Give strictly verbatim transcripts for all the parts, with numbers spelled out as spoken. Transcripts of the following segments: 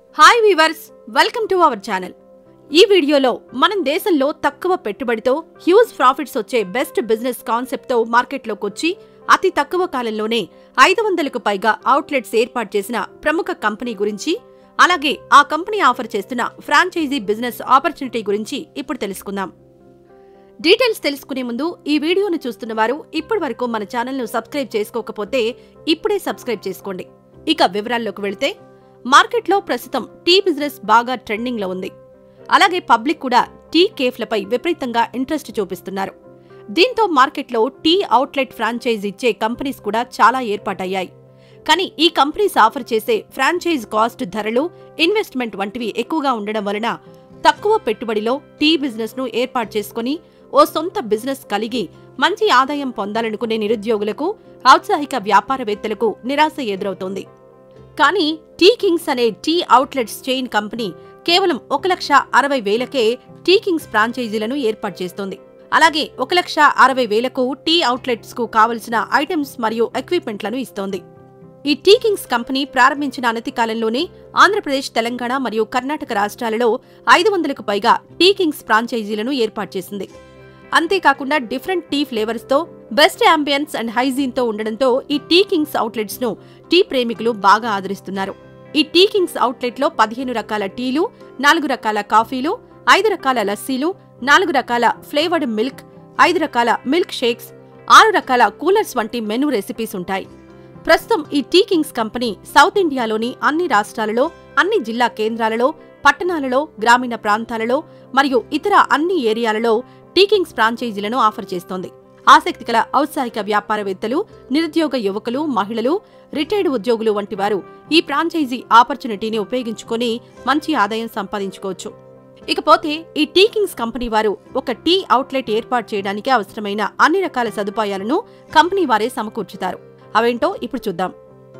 Hi viewers, welcome to our channel. ఈ వీడియోలో మనం దేశంలో తక్కువ పెట్టుబడితో హ్యూజ్ ప్రాఫిట్స్ వచ్చే బెస్ట్ బిజినెస్ కాన్సెప్ట్తో మార్కెట్లోకి వచ్చి అతి తక్కువ కాలంలోనే ఐదు వందలకు పైగా అవుట్లెట్స్ ఏర్పాటు చేసిన ప్రముఖ కంపెనీ గురించి, అలాగే ఆ కంపెనీ ఆఫర్ చేస్తున్న ఫ్రాంచైజీ బిజినెస్ ఆపర్చునిటీ గురించి ఇప్పుడు తెలుసుకుందాం. డీటెయిల్స్ తెలుసుకునే ముందు ఈ వీడియోను చూస్తున్న వారు ఇప్పటి వరకు మన ఛానల్ను సబ్స్క్రైబ్ చేసుకోకపోతే ఇప్పుడే సబ్స్క్రైబ్ చేసుకోండి. ఇక వివరాల్లోకి వెళితే, మార్కెట్లో ప్రస్తుతం టీ బిజినెస్ బాగా ట్రెండింగ్లో ఉంది. అలాగే పబ్లిక్ కూడా టీ కేఫ్లపై విపరీతంగా ఇంట్రెస్ట్ చూపిస్తున్నారు. దీంతో మార్కెట్లో టీ అవుట్లెట్ ఫ్రాంచైజ్ ఇచ్చే కంపెనీస్ కూడా చాలా ఏర్పాటయ్యాయి. కానీ ఈ కంపెనీస్ ఆఫర్ చేసే ఫ్రాంచైజ్ కాస్ట్, ధరలు, ఇన్వెస్ట్మెంట్ వంటివి ఎక్కువగా ఉండడం వలన తక్కువ పెట్టుబడిలో టీ బిజినెస్ ను ఏర్పాటు చేసుకుని ఓ సొంత బిజినెస్ కలిగి మంచి ఆదాయం పొందాలనుకునే నిరుద్యోగులకు, ఔత్సాహిక వ్యాపారవేత్తలకు నిరాశ ఎదురవుతోంది. కానీ టీ కింగ్స్ అనే టీ అవుట్లెట్స్ చైన్ కంపెనీ కేవలం ఒక లక్ష అరవై వేలకే టీ కింగ్స్ ఫ్రాంచైజీలను ఏర్పాటు చేస్తోంది. అలాగే ఒక లక్ష అరవై వేలకు టీ అవుట్లెట్స్ కు కావలసిన ఐటమ్స్ మరియు ఎక్విప్మెంట్లను ఇస్తోంది. ఈ టీ కింగ్స్ కంపెనీ ప్రారంభించిన అనతి కాలంలోనే ఆంధ్రప్రదేశ్, తెలంగాణ మరియు కర్ణాటక రాష్ట్రాలలో ఐదు వందలకు పైగా టీ కింగ్స్ ఫ్రాంచైజీలను ఏర్పాటు చేసింది. అంతేకాకుండా డిఫరెంట్ టీ ఫ్లేవర్స్ తో, బెస్ట్ అంబియన్స్ అండ్ హైజీన్ తో ఉండడంతో ఈ టీ కింగ్స్ అవుట్లెట్స్ ను టీ ప్రేమికులు బాగా ఆదరిస్తున్నారు. ఈ టీ కింగ్స్ అవుట్లెట్ లో పదిహేను రకాల టీలు, నాలుగు రకాల కాఫీలు, ఐదు రకాల లస్సీలు, నాలుగు రకాల ఫ్లేవర్డ్ మిల్క్, ఐదు రకాల మిల్క్ షేక్స్, ఆరు రకాల కూలర్స్ వంటి మెనూ రెసిపీస్ ఉంటాయి. ప్రస్తుతం ఈ టీ కింగ్స్ కంపెనీ సౌత్ ఇండియాలోని అన్ని రాష్ట్రాలలో, అన్ని జిల్లా కేంద్రాలలో, పట్టణాలలో, గ్రామీణ ప్రాంతాలలో మరియు ఇతర అన్ని ఏరియాలలో టీ కింగ్స్ ఫ్రాంచైజీలను ఆఫర్ చేస్తోంది. ఆసక్తి గల ఔత్సాహిక వ్యాపారవేత్తలు, నిరుద్యోగ యువకులు, మహిళలు, రిటైర్డ్ ఉద్యోగులు వంటి వారు ఈ ఫ్రాంచైజీ ఆపర్చునిటీని ఉపయోగించుకుని మంచి ఆదాయం సంపాదించుకోవచ్చు. ఇకపోతే ఈ టీ కింగ్స్ కంపెనీ వారు ఒక టీ అవుట్లెట్ ఏర్పాటు చేయడానికి అవసరమైన అన్ని రకాల సదుపాయాలను కంపెనీ వారే సమకూర్చుతారు. అవేంటో ఇప్పుడు చూద్దాం.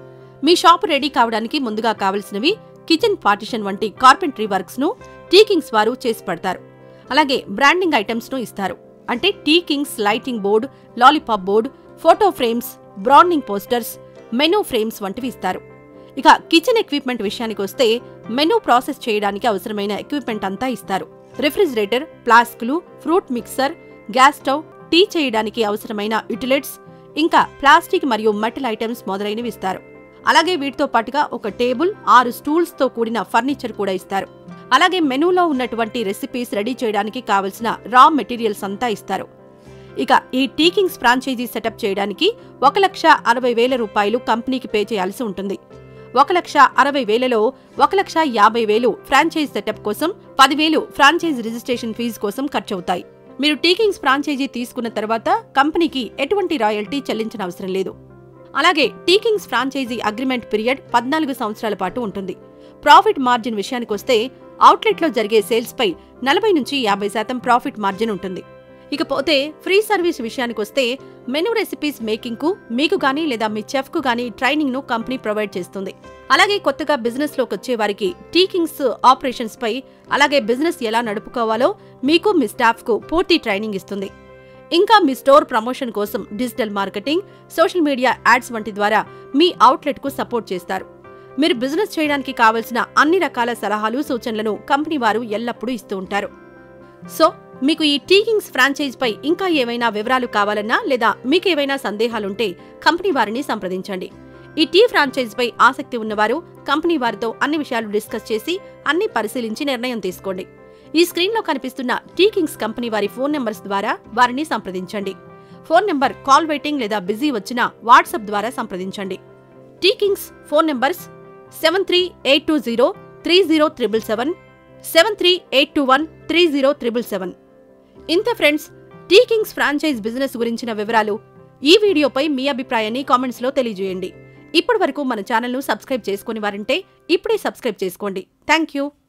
మీ షాపు రెడీ కావడానికి ముందుగా కావలసినవి కిచెన్ పార్టిషన్ వంటి కార్పెంటరీ వర్క్స్ ను టీ కింగ్స్ వారు చేసి పెడతారు. అలాగే బ్రాండింగ్ ఐటమ్స్ ను ఇస్తారు. అంటే tea kings lighting board, lollipop board, photo frames, branding posters, menu frames వంటివి ఇస్తారు. ఇక కిచెన్ ఎక్విప్మెంట్ విషయానికి వస్తే మెనూ ప్రాసెస్ చేయడానికి అవసరమైన ఎక్విప్మెంట్ అంతా ఇస్తారు. రిఫ్రిజిరేటర్, ఫ్లాస్కులు, fruit mixer, gas stove, tea చేయడానికి అవసరమైన యుటిలెట్స్, ఇంకా ప్లాస్టిక్ మరియు మెటల్ ఐటమ్స్ మొదలైనవి ఇస్తారు. అలాగే వీటితో పాటుగా ఒక టేబుల్, ఆరు స్టూల్స్ తో కూడిన ఫర్నిచర్ కూడా ఇస్తారు. అలాగే మెనూలో ఉన్నటువంటి రెసిపీస్ రెడీ చేయడానికి కావలసిన రా మెటీరియల్స్ అంతా ఇస్తారు. ఇక ఈ టీ కింగ్స్ ఫ్రాంచైజీ సెటప్ చేయడానికి ఒక లక్ష అరవై వేల రూపాయలు కంపెనీకి పే చేయాల్సి ఉంటుంది. ఒక లక్ష అరవై వేలలో ఒక లక్ష యాభై వేలు ఫ్రాంచైజ్ సెటప్ కోసం, పదివేలు ఫ్రాంచైజ్ రిజిస్ట్రేషన్ ఫీజు కోసం ఖర్చవుతాయి. మీరు టీ కింగ్స్ ఫ్రాంచైజీ తీసుకున్న తర్వాత కంపెనీకి ఎటువంటి రాయల్టీ చెల్లించనవసరం లేదు. అలాగే tea kings franchisee agreement period పద్నాలుగు సంవత్సరాల పాటు ఉంటుంది. ప్రాఫిట్ మార్జిన్ విషయానికొస్తే అవుట్లెట్లో జరిగే సేల్స్ పై నలభై నుంచి యాభై శాతం ప్రాఫిట్ మార్జిన్ ఉంటుంది. ఇకపోతే ఫ్రీ సర్వీస్ విషయానికొస్తే మెనూ రెసిపీస్ మేకింగ్ కు మీకు గానీ లేదా మీ చెఫ్ కు గానీ ట్రైనింగ్ ను కంపెనీ ప్రొవైడ్ చేస్తుంది. అలాగే కొత్తగా బిజినెస్ లోకి వచ్చే వారికి టీ కింగ్స్ ఆపరేషన్స్ పై, అలాగే బిజినెస్ ఎలా నడుపుకోవాలో మీకు, మీ స్టాఫ్ కు పూర్తి ట్రైనింగ్ ఇస్తుంది. ఇంకా మీ స్టోర్ ప్రమోషన్ కోసం digital marketing, social media ads వంటి ద్వారా మీ అవుట్లెట్ కు సపోర్ట్ చేస్తారు. మీరు బిజినెస్ చేయడానికి కావలసిన అన్ని రకాల సలహాలు, సూచనలను కంపెనీ వారు ఎల్లప్పుడూ ఇస్తూ ఉంటారు. సో మీకు ఈ టీ కింగ్స్ ఫ్రాంచైజ్ పై ఇంకా ఏవైనా వివరాలు కావాలన్నా లేదా మీకు ఏవైనా సందేహాలుంటే కంపెనీ వారిని సంప్రదించండి. ఈ టీ ఫ్రాంచైజ్ పై ఆసక్తి ఉన్నవారు కంపెనీ వారితో అన్ని విషయాలు డిస్కస్ చేసి అన్ని పరిశీలించి నిర్ణయం తీసుకోండి. ఈ స్క్రీన్ లో కనిపిస్తున్న టీ కింగ్స్ కంపెనీ వారి ఫోన్ నెంబర్స్ ద్వారా వారిని సంప్రదించండి. ఫోన్ నెంబర్ కాల్ వెయిటింగ్ లేదా బిజీ వచ్చినా వాట్సాప్ ద్వారా సంప్రదించండి. Tea kings phone numbers seven three eight two zero three zero triple seven, seven three eight two one three zero triple seven. ఇంత friends, tea kings franchise business గురించిన వివరాలు. ఈ వీడియోపై మీ అభిప్రాయాన్ని కామెంట్స్ లో తెలియజేయండి. ఇప్పటి వరకు మన ఛానల్ ను సబ్స్క్రైబ్ చేసుకుని వారంటే ఇప్పుడే సబ్స్క్రైబ్ చేసుకోండి. Thank you.